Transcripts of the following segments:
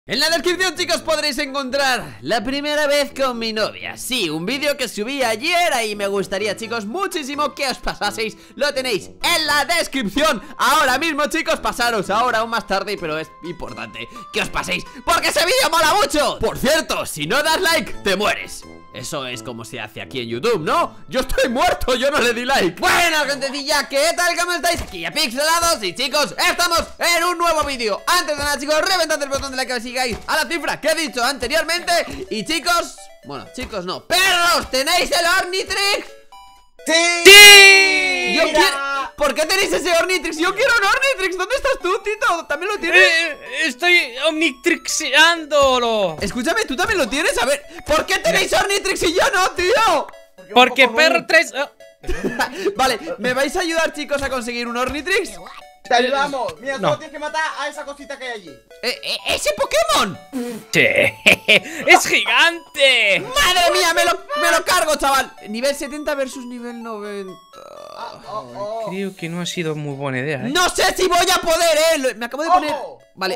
En la descripción, chicos, podréis encontrar la primera vez con mi novia. Sí, un vídeo que subí ayer y me gustaría, chicos, muchísimo que os pasaseis. Lo tenéis en la descripción ahora mismo, chicos. Pasaros ahora aún más tarde, pero es importante que os paséis porque ese vídeo mola mucho. Por cierto, si no das like, te mueres. Eso es como se hace aquí en YouTube, ¿no? Yo estoy muerto, yo no le di like. Bueno, gentecilla, ¿qué tal? ¿Cómo estáis? Aquí a Pixelados y, chicos, estamos en un nuevo vídeo. Antes de nada, chicos, reventad el botón de like que sigáis a la cifra que he dicho anteriormente. Y, chicos, bueno, chicos no, perros, ¿tenéis el Ornitrix? ¡Sí! Yo quiero... ¿Por qué tenéis ese Ornitrix? Yo quiero un Ornitrix. ¿Dónde estás tú, Tito? ¿También lo tienes? Estoy omnitrixeándolo. Escúchame, ¿tú también lo tienes? A ver, ¿por qué tenéis Ornitrix y yo no, tío? Porque perro traes... Vale, ¿me vais a ayudar, chicos, a conseguir un Ornitrix? Te ayudamos. Mira, No. solo tienes que matar a esa cosita que hay allí. ¡Ese Pokémon! Sí. ¡Es gigante! ¡Madre mía! Me lo cargo, chaval. Nivel 70 versus nivel 90. Creo que no ha sido muy buena idea, ¿eh? No sé si voy a poder, Me acabo de poner... Vale.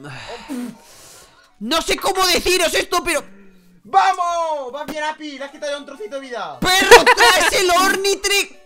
No sé cómo deciros esto, pero... ¡Vamos! ¡Vas bien, Api! Le has quitado ya un trocito de vida. ¡Perro, traes el Ornitrix!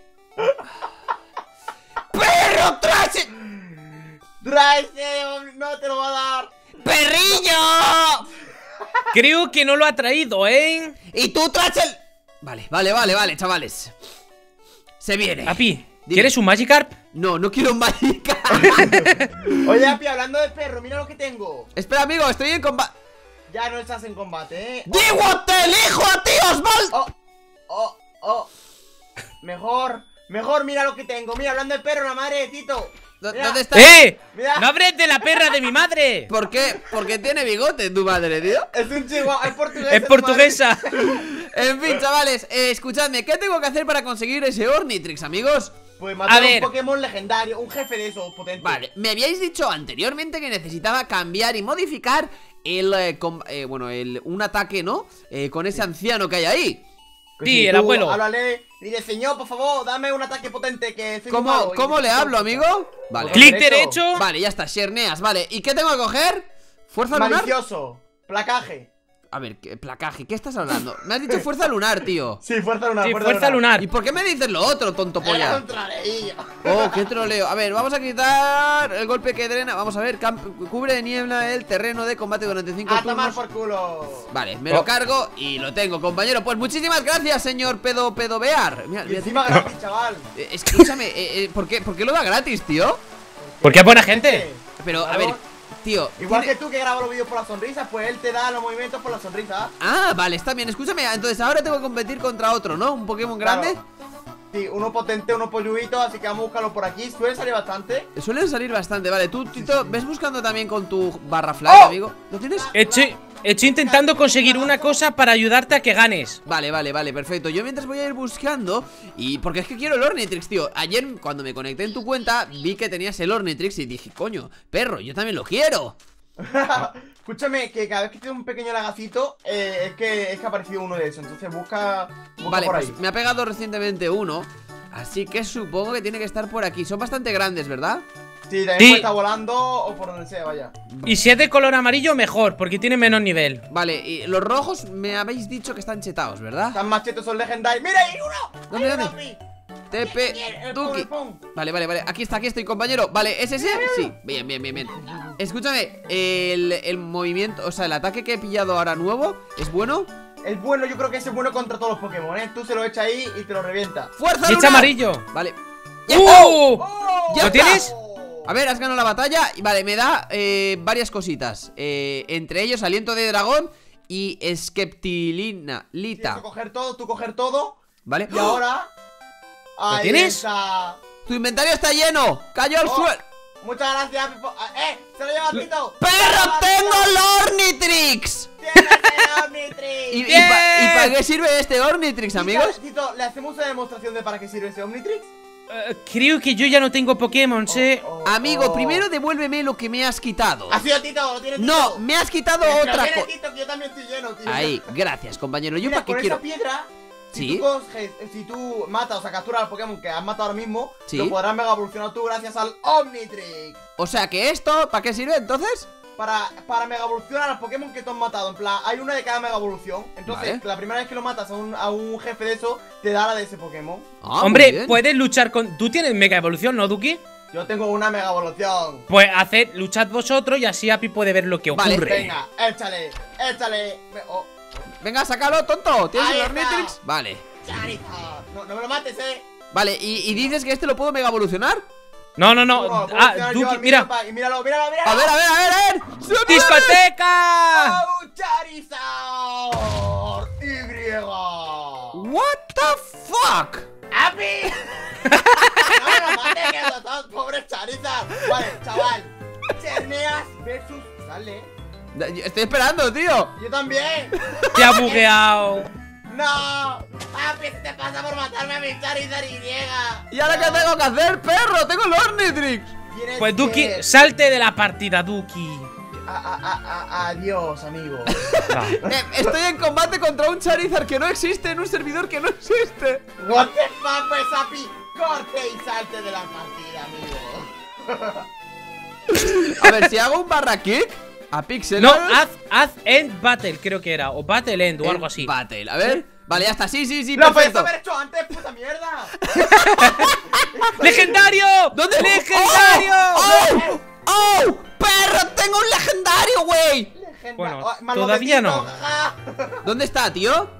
¡Perro, traes el... ¡Traese! ¡No te lo va a dar! ¡Perrillo! Creo que no lo ha traído, ¿eh? Y tú traes el... Vale, chavales. Se viene. Api, ¿quieres un Magikarp? No, no quiero un Magikarp. Oye, Api, hablando de perro, mira lo que tengo. Espera, amigo, estoy en combate. Ya no estás en combate, ¡Digo, te elijo a ti, Osvaldo! Mejor, mira lo que tengo. Mira, hablando de perro, la madre de Tito. Mira. ¿Dónde está? Mira. ¡No hables de la perra de mi madre! ¿Por qué? Porque tiene bigote tu madre, tío. Es un chihuahua, es portuguesa. ¡Es portuguesa! En fin, chavales, escuchadme, ¿qué tengo que hacer para conseguir ese Ornitrix, amigos? Pues matar A ver. un Pokémon legendario, un jefe de esos potentes. Vale, me habíais dicho anteriormente que necesitaba cambiar y modificar un ataque, ¿no? Con ese anciano que hay ahí. Pues Sí, si el tú abuelo. Háblale, dile, señor, por favor, dame un ataque potente que soy muy malo. ¿Cómo Y- le hablo, amigo? Vale. Clic Derecho. derecho. Vale, ya está, Xerneas, vale. ¿Y qué tengo que coger? ¿Fuerza lunar? Malicioso, placaje. A ver, placaje, ¿qué estás hablando? Me has dicho fuerza lunar, tío. Sí, fuerza lunar, Sí, fuerza lunar. ¿Y por qué me dices lo otro, tonto Era polla? un troleillo. Oh, qué troleo. A ver, vamos a quitar el golpe que drena. Vamos a ver, cubre de niebla el terreno de combate durante 5 A tomar turnos. por culo. Vale, me lo cargo y lo tengo, compañero. Pues muchísimas gracias, señor pedobear. Mira, Y encima gratis, chaval. escúchame, ¿por qué lo da gratis, tío? Porque es buena gente. Pero, a Claro. ver, tío. Igual tiene- que tú que grabas los vídeos por la sonrisa, pues él te da los movimientos por la sonrisa. Ah, vale, está bien, escúchame. Entonces ahora tengo que competir contra otro, ¿no? Un Pokémon grande. Claro. Sí, uno potente, uno polluito, así que vamos a buscarlo por aquí. Suele salir bastante. Suelen salir bastante, vale. Tú, Tito, ¿ves buscando también con tu barra flag, amigo? ¿Lo tienes? Estoy intentando conseguir una cosa para ayudarte a que ganes. Vale, perfecto. Yo mientras voy a ir buscando. Y porque es que quiero el Ornitrix, tío. Ayer cuando me conecté en tu cuenta vi que tenías el Ornitrix y dije, coño, perro, yo también lo quiero. Escúchame, que cada vez que tiene un pequeño lagacito, es que ha aparecido uno de esos. Entonces busca Vale, por pues ahí. me ha pegado recientemente uno. Así que supongo que tiene que estar por aquí. Son bastante grandes, ¿verdad? Sí, también Sí. puede estar volando o por donde sea, vaya. Y si es de color amarillo, mejor, porque tiene menos nivel. Vale, y los rojos me habéis dicho que están chetados, ¿verdad? Están machetos, son legendarios. ¡Mira, hay uno! ¿Dónde, Hay uno, dónde? Api. TP El Tuki. pum. Vale, aquí estoy, compañero. Vale, ¿es ese? Sí, bien. Escúchame, el movimiento, o sea, el ataque que he pillado ahora nuevo, ¿es bueno? Es bueno, yo creo que ese es bueno contra todos los Pokémon, ¿eh? Tú se lo echas ahí y te lo revienta. ¡Fuerza Y lunar! está amarillo. Vale. ¡Oh! ¡Ya ¿Lo está! tienes? A ver, has ganado la batalla y vale, me da varias cositas. Entre ellos, aliento de dragón y esqueptilina, Tienes lita. que coger todo. ¿Vale? Y ahora. Ahí tienes? está. ¡Tu inventario está lleno! ¡Cayó al Oh. suelo! Muchas gracias, Pipo. ¡Se lo lleva Tito! ¡Perro, tengo el Ornitrix! ¡Tienes el Omnitrix! ¿Y ¡Bien! para qué sirve este Ornitrix, amigos? Tito, ¿le hacemos una demostración de para qué sirve ese Omnitrix? Creo que yo ya no tengo Pokémon, ¿eh? Amigo, primero devuélveme lo que me has quitado. Ha sido Tito, lo tiene Tito. No, me has quitado Pero otra tiene cosa. Tito, que yo también estoy lleno, tío. Ahí, gracias, compañero. ¿Yo Mira, para qué con quiero? esa piedra. Sí. Si tú matas, o sea, capturas al Pokémon que has matado ahora mismo, Sí. lo podrás mega evolucionar tú gracias al Omnitrix. O sea que esto, ¿para qué sirve entonces? para mega evolucionar a los Pokémon que tú has matado. En plan, hay una de cada mega evolución. Entonces, Vale. la primera vez que lo matas a un jefe de eso, te da la de ese Pokémon. Ah, muy Hombre, bien. puedes luchar con... ¿Tú tienes mega evolución, no, Duki? Yo tengo una mega evolución. Pues luchad vosotros y así Api puede ver lo que Vale, ocurre. Venga, échale. Oh, Venga, sácalo, tonto. ¿Tienes Ahí el está. Ornitrix? Vale. Charizard. No me lo mates, Vale, ¿y dices que este lo puedo mega evolucionar? No. No, Duki, mira. Y míralo. A ver, a ver, a ver, a ver. ¡Discoteca! ¡Oh, Charizard! ¡Y! What the fuck? ¡Api! ¡No me lo mates, que los dos pobres Charizard! Vale, chaval. Cerneas versus... Dale. Estoy esperando, tío. Yo también. Te ha bugueado. ¡No! ¡Papi, ¿qué te pasa por matarme a mi Charizard Y! ¿Y ahora qué tengo que hacer, perro? Tengo el Ornitrix. Tienes Pues Duki, que- salte de la partida, Duki. Adiós, amigo. Va. Estoy en combate contra un Charizard que no existe en un servidor que no existe. What the fuck, pues, Api. Corte y salte de la partida, amigo. A ver, si hago un barra kick a Pixel. No, haz End Battle, creo que era. O Battle End o algo así. Battle, a ver. Vale, ya está. Sí, ¡Lo puedes perfecto. haber hecho antes, puta mierda! ¡Legendario! ¿Dónde? ¡Legendario! ¡Oh! ¡Oh! ¡Perro! ¡Tengo un legendario, güey! Bueno, Más todavía lobecito, no. ja. ¿Dónde está, tío?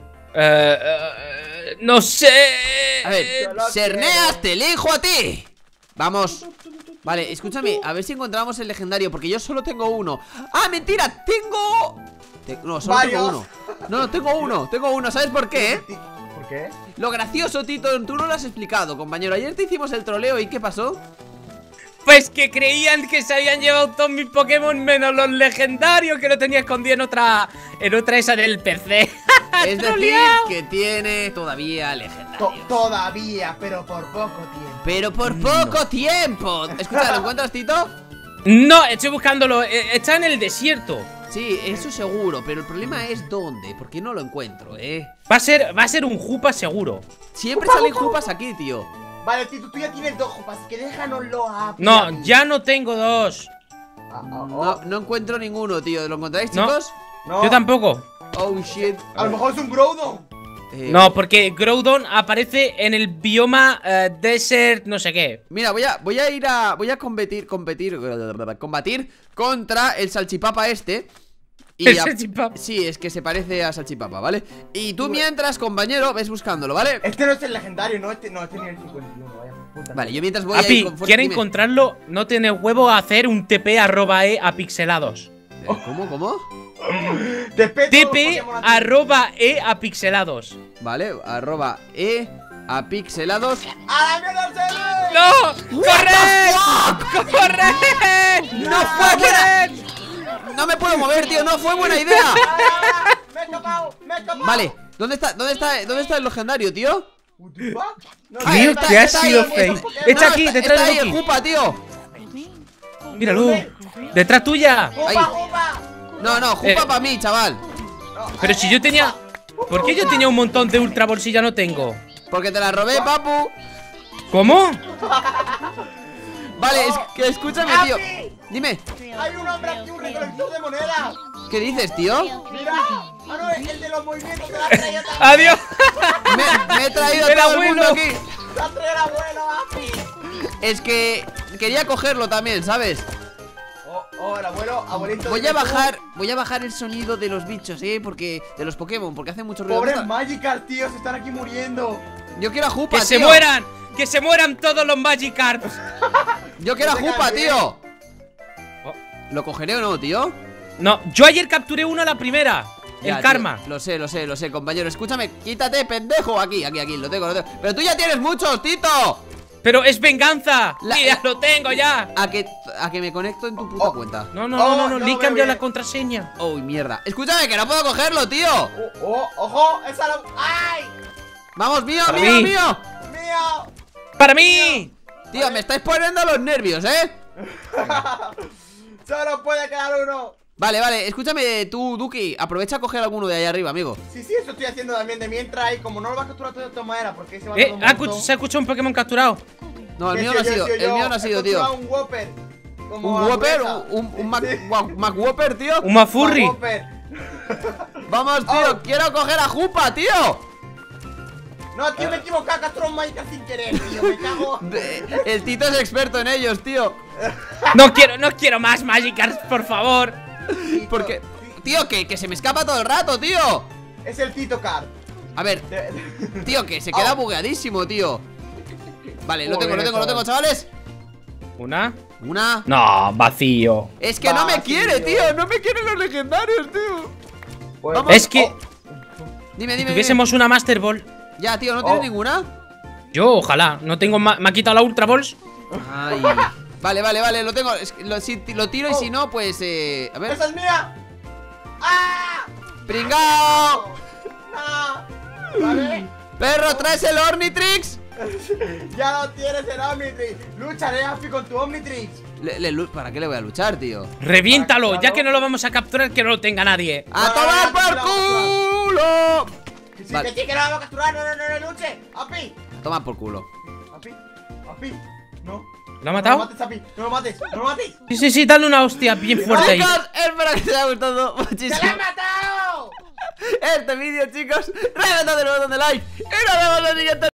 No sé. A ver, yo lo Cerneas, quiero. te elijo a ti. Vamos. Vale, escúchame, a ver si encontramos el legendario, porque yo solo tengo uno. ¡Ah, mentira! Tengo... No, solo tengo Varios. uno. No, tengo uno. ¿Sabes por qué? ¿Por qué? Lo gracioso, Tito, tú no lo has explicado, compañero. Ayer te hicimos el troleo y ¿qué pasó? Pues que creían que se habían llevado todos mis Pokémon menos los legendarios, que lo tenía escondido en otra esa del PC. Es decir, ¡Troleado! que tiene todavía legendario. Todavía, pero por poco tiempo. Pero por poco tiempo. Escucha, ¿lo encuentras, Tito? No, estoy buscándolo. Está en el desierto. Sí, eso seguro, pero el problema es dónde, porque no lo encuentro, Va a ser un Jupa seguro. Siempre salen jupas aquí, tío. Vale, Tito, tú ya tienes dos jupas, así que déjanoslo a... No, ya no tengo dos. No encuentro ninguno, tío. ¿Lo encontráis, No. chicos? No. Yo tampoco. Oh, shit. A lo mejor es un Groudon. No, porque Groudon aparece en el bioma Desert no sé qué. Mira, voy a combatir contra el salchipapa este. El salchipapa. Sí, es que se parece a salchipapa, ¿vale? Y tú mientras, compañero, ves buscándolo, ¿vale? Este no es el legendario, no, este es nivel 51, vaya puta. Vale, yo mientras voy a ir Api, con fuerza. ¿quiere Dime. encontrarlo? No tiene huevo a hacer un TP @e a pixelados. ¿Cómo? TP @e a pixelados. Vale, @e a pixelados. ¡A la mierda, ¡No! ¡Corre! ¡Corre! ¡No fue buena! No me puedo mover, tío, no fue buena idea. ¡Me he escapado! Vale, ¿dónde está el legendario, tío? What the fuck? No, Ahí Tío, está, que ha está sido ahí. fake. No, Está aquí, detrás está de ahí el Duki. Jupa, tío. Míralo. Detrás tuya. Ahí. ¡Jupa, jupa! No, Jupa para mí, chaval. Pero si yo tenía... ¿Por qué yo tenía un montón de ultra ball si ya no tengo? Porque te la robé, papu. ¿Cómo? Vale, es que escúchame, tío. Dime, Hay un hombre aquí, un recolector de monedas. ¿qué dices, tío? Mira. Ah, no, el de los movimientos de la traído también. ¡Adiós! Me he traído a El todo el mundo abuelo. aquí. La trae el abuelo, Api. Es que quería cogerlo también, ¿sabes? El abuelito. Voy a bajar el sonido de los bichos, porque de los Pokémon, porque hace mucho ruido. Pobres Magikarp, tío, se están aquí muriendo. Yo quiero a Jupa, ¡Que se tío. mueran! ¡Que se mueran todos los Magikarps! Yo quiero a No te Jupa, cambies. tío. Oh. ¿Lo cogeré o no, tío? No, yo ayer capturé uno a la primera. Ya, El tío, karma. lo sé, compañero. Escúchame, quítate, pendejo. Aquí, lo tengo. Pero tú ya tienes muchos, Tito. Pero es venganza. La- Mira, lo tengo ya. A que me conecto en tu puta cuenta. No, Oh, le he no, cambiado bebé. la contraseña. Uy, mierda. Escúchame, que no puedo cogerlo, tío. Ojo, esa la. ¡Ay! Vamos, mío. Para mí. ¡Mío! ¡Para mí! Tío, me estáis poniendo los nervios, Solo puede quedar uno. Vale, escúchame tú, Duki. Aprovecha a coger alguno de ahí arriba, amigo. Sí, eso estoy haciendo también de mientras. Y como no lo vas a capturar todo de todas maneras, porque se va a tardar un montón. Se ha escuchado un Pokémon capturado. No, el Que mío sí, no ha yo, sido, yo, el mío no ha he sido, tío. capturado un Whopper. como Un Whopper, hamburguesa. un Mac Whopper, tío. Un Mafurri. Whopper. Vamos, tío, Oh. quiero coger a Jupa, tío. No, tío, me he equivocado, capturado un Minecraft sin querer, tío, me cago. El Tito es experto en ellos, tío. No quiero más Magikarps, por favor. Porque, tío, que se me escapa todo el rato, tío. Es el Tito Car. A ver, tío, que se queda bugueadísimo, tío. Vale, lo tengo, chavales. ¿Una? Una. No, vacío. Es que no me Vacío. quiere, tío. No me quieren los legendarios, tío. Pues, Vamos. Es que Dime, si dime. tuviésemos una Master Ball. Ya, tío, ¿no tienes Oh. ninguna? Yo, ojalá. No tengo. Me ha quitado la Ultra Balls. Ay. Vale, lo tengo. Si lo tiro y si no, pues. A ver. ¡Esa es mía! ¡Ah! ¡Pringao! ¡No! ¿Vale? ¡Perro, traes el Omnitrix! Ya lo tienes el Omnitrix. Lucharé, Afi, con tu Omnitrix. ¿Para qué le voy a luchar, tío? Reviéntalo, Para ya que que no lo vamos a capturar, que no lo tenga nadie. ¡A No, tomar no, por no, culo! Que sí, Vale. que sí, que no vamos a capturar. No luche. Api. A tomar por culo. Api. No. ¿Lo ha No lo matado? mates, Api. No lo mates. No lo mates. Sí, dale una hostia bien fuerte ahí. Chicos, espero que te haya gustado ¡Se muchísimo la he matado! este vídeo, chicos. Reventad el botón de like y nos vemos en el siguiente.